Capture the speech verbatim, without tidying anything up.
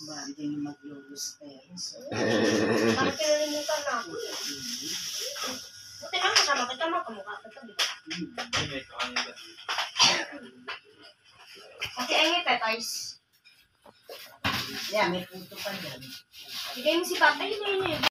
Bandi yung maglulus pesos. Parang kinalimutan na ako. Buti lang kasama kita, magkamukha kita, di ba? Kasi ay may petals. Yeah, may puto pa dyan. Bigay mo si Papa, yun yun yun.